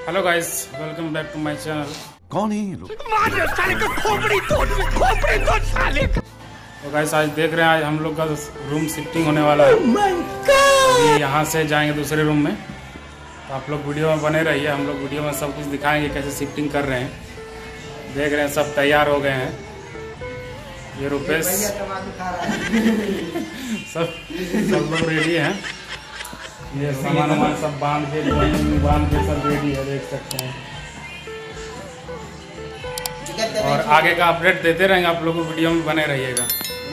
Hello guys, welcome back to my channel. कौन है ये लोग? तो गाइस आज देख रहे हैं, आज हम लोग का रूम शिफ्टिंग होने वाला है। अभी यहाँ से जाएंगे दूसरे रूम में, तो आप लोग वीडियो में बने रहिए। हम लोग वीडियो में सब कुछ दिखाएंगे कैसे शिफ्टिंग कर रहे हैं। देख रहे हैं सब तैयार हो गए हैं। ये रुपेश सब लोग रेडी हैं। ये सामान वामान सब बांध के सब रेडी है, देख सकते हैं। और आगे का अपडेट देते रहेंगे, आप लोग वीडियो में बने रहिएगा।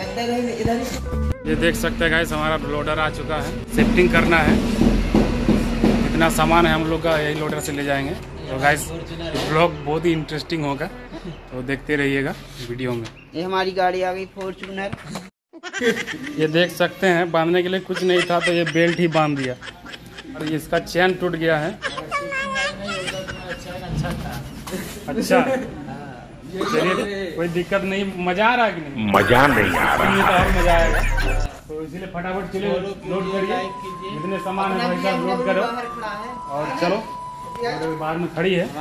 ये देख सकते हैं गाइस, हमारा लोडर आ चुका है। शिफ्टिंग करना है, इतना सामान है हम लोग का, यही लोडर से ले जाएंगे। तो गाइस ब्लॉग बहुत ही इंटरेस्टिंग होगा, तो देखते रहिएगा वीडियो में। ये हमारी गाड़ी आ गई फॉर्च्यूनर। ये देख सकते हैं, बांधने के लिए कुछ नहीं था तो ये बेल्ट ही बांध दिया, और इसका चैन टूट गया है। अच्छा, चलिए कोई दिक्कत नहीं। मजा आ रहा है कि नहीं? मजा नहीं आ रहा। ये तो और मजा आएगा, तो इसीलिए फटाफट चलिए लोड करिए। जितने सामान है वही सब लोड करो और चलो। बाद में खड़ी है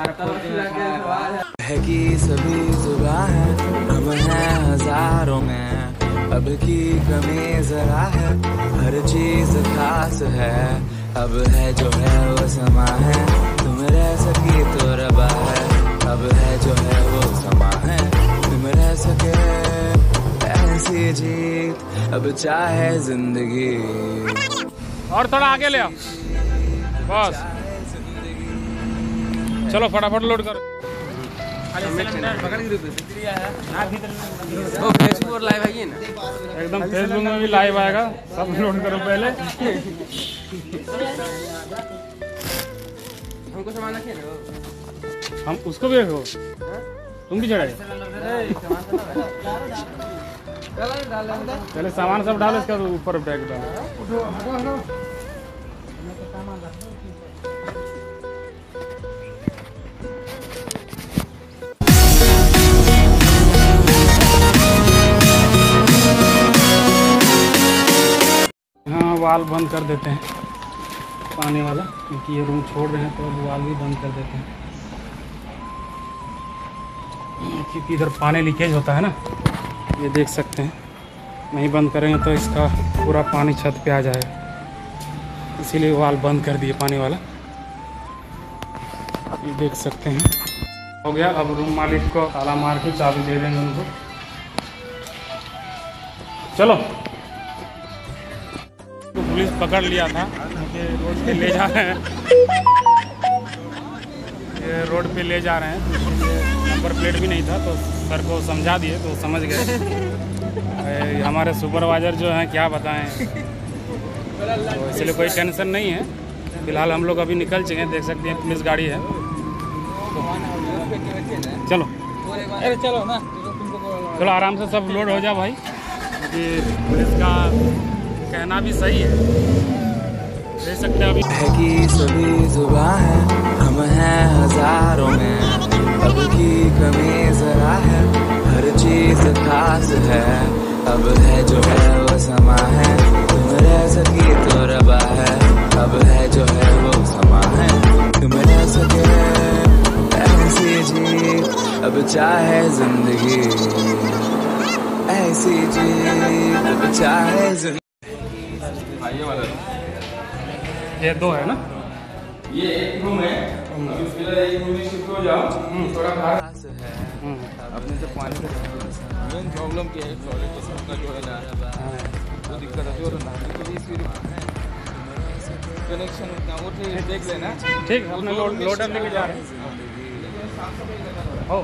कि सभी जुबां है, हम हैं हजारों में, अब की कमी जरा है, हर चीज खास है, अब है जो है वो समा है, तुम रह सकी तो रबा है, अब है जो है वो समा है, तुम रह सके ऐसी जीत, अब चाहे जिंदगी। और थोड़ा आगे ले आओ, बस चलो फटाफट लोड करो। फेसबुक लाइव है ना, एकदम फेसबुक में भी लाइव आएगा, सब लोड करो पहले। हमको सामान रखिए ना, हम उसको भी रखो, तुम भी चढ़ाए। पहले सामान सब डालो, इसका ऊपर बैग डालो। हाँ, वाल बंद कर देते हैं पानी वाला, क्योंकि ये रूम छोड़ रहे हैं तो अब वाल भी बंद कर देते हैं, क्योंकि इधर पानी लीकेज होता है ना। ये देख सकते हैं, नहीं बंद करेंगे तो इसका पूरा पानी छत पे आ जाएगा, इसीलिए वाल बंद कर दिए पानी वाला। ये देख सकते हैं, हो गया। अब रूम मालिक को ताला मार के चाबी दे देंगे उनको। चलो, तो पुलिस पकड़ लिया था, मुझे रोड पे ले जा रहे हैं, ये रोड पे ले जा रहे हैं। नंबर प्लेट भी नहीं था तो सर को समझा दिए तो समझ गए। हमारे सुपरवाइजर जो हैं क्या बताएं, तो इसलिए कोई टेंशन नहीं है। फिलहाल हम लोग अभी निकल चुके हैं, देख सकते हैं पुलिस गाड़ी है। तो चलो चलो ना, चलो आराम से सब लोड हो जा भाई, कि पुलिस का कहना भी सही है। देख सकते हैं अभी है कि सभी जुबां है, हम हैं हजारों में, अब की कमी जरा है, हर चीज खास है, अब है जो है वो समा है, तुम रह सकी तो रबा है, अब है जो है वो समा है, तुम रह सके ऐसी जीत, अब चाहे जिंदगी, ऐसी जीत, अब चाहे जिंदगी। ये दो है ना, ये एक रूम है, अब इसके लिए एक रूम में शिफ्ट हो जाओ, थोड़ा बाहर अपने से पानी मेन प्रॉब्लम क्या है, टॉयलेट का जो है ना वो दिक्कत है, जो नहाने के लिए फिर कनेक्शन उतना वो देख लेना। ठीक है, अपने लोडर लेके जा रहे हैं। हो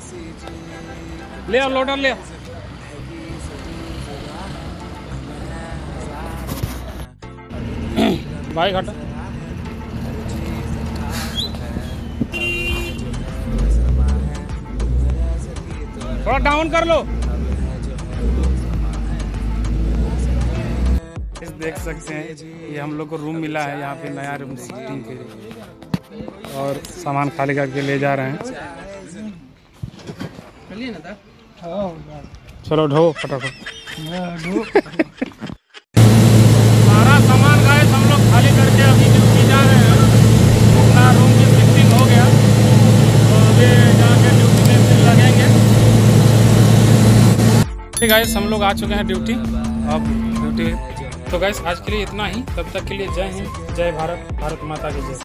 ले आओ लोडर, ले आओ। भाई घटा, थोड़ा डाउन कर लो। देख सकते हैं, ये हम लोग को रूम मिला है यहाँ पे, नया रूम शिफ्टिंग के लिए, और सामान खाली करके ले जा रहे हैं। चलो ढो फटाफट। सारा सामान गाइस हम लोग खाली करके अभी जा रहे हैं। अपना रूम की शिफ्टिंग हो गया। गाइस हम लोग आ चुके हैं ड्यूटी। अब ड्यूटी तो गाइस आज के लिए इतना ही। तब तक के लिए जय हिंद, जय भारत, भारत माता की जय।